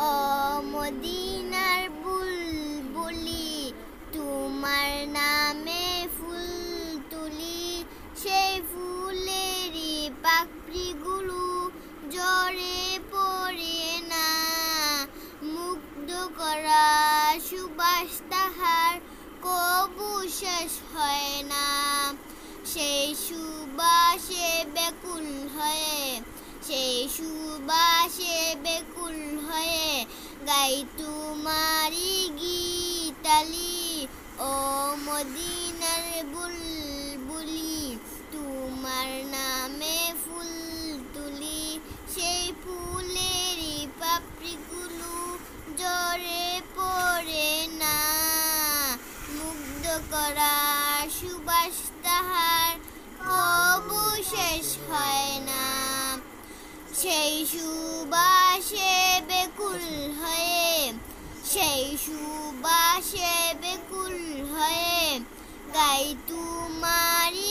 ও মদিনার বুলবুলি, তোমার নামে ফুল তুলি, সেই ফুলেরই পাপড়িগুলো ঝরে পড়ে না, মুগ্ধ করা সুবাস তাহার কবু শেষ হয় না। সেই সুবাসে বেকুল হয়ে, সেই সুবাসে বেকুল হয়ে গাই তোমারি গীতালি। ও মদিনার বুলবুলি, তোমার নামে ফুল তুলি, সেই ফুলেরই পাপড়িগুলো ঝরে পড়ে না, মুগ্ধ করা সুবাস তাহার কবু শেষ হয় না। সেই সুবাসে বেকুল হয়ে, সেই সুবাসে বেকুল হয়ে গাই তোমারি